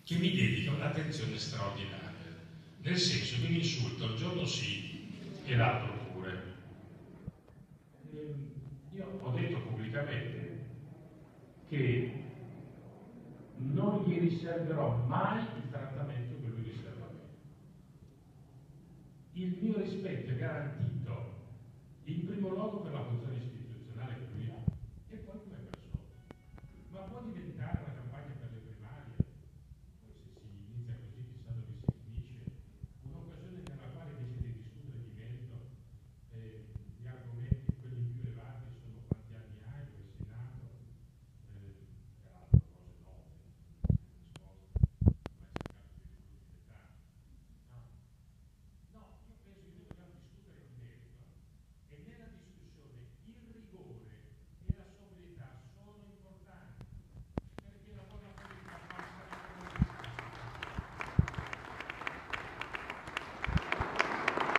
che mi dedica un'attenzione straordinaria, nel senso che mi insulta un giorno sì e l'altro pure. Io ho detto pubblicamente che non gli riserverò mai il trattamento che lui riserva a me. Il mio rispetto è garantito in primo luogo